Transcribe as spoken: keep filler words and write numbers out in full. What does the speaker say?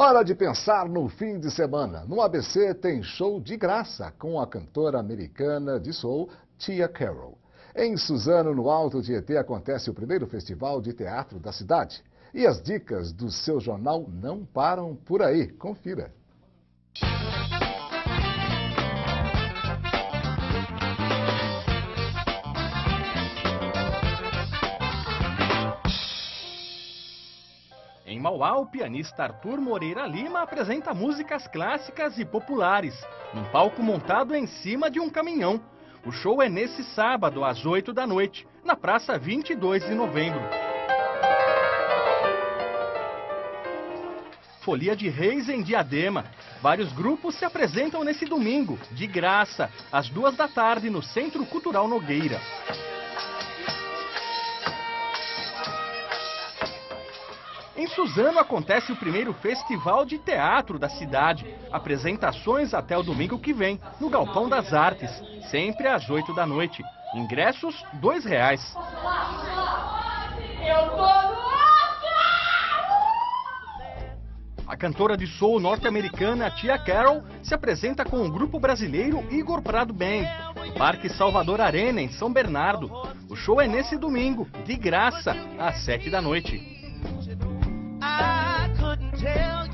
Hora de pensar no fim de semana. No A B C tem show de graça com a cantora americana de soul, Tia Carroll. Em Suzano, no Alto Tietê, acontece o primeiro festival de teatro da cidade. E as dicas do seu jornal não param por aí. Confira. Em Mauá, o pianista Arthur Moreira Lima apresenta músicas clássicas e populares, num palco montado em cima de um caminhão. O show é nesse sábado, às oito da noite, na Praça vinte e dois de novembro. Folia de Reis em Diadema. Vários grupos se apresentam nesse domingo, de graça, às duas da tarde, no Centro Cultural Nogueira. Em Suzano acontece o primeiro festival de teatro da cidade. Apresentações até o domingo que vem, no Galpão das Artes, sempre às oito da noite. Ingressos, dois reais. Eu tô louca! A cantora de soul norte-americana Tia Carroll se apresenta com o grupo brasileiro Igor Prado Band, no Parque Salvador Arena, em São Bernardo. O show é nesse domingo, de graça, às sete da noite. I couldn't tell you.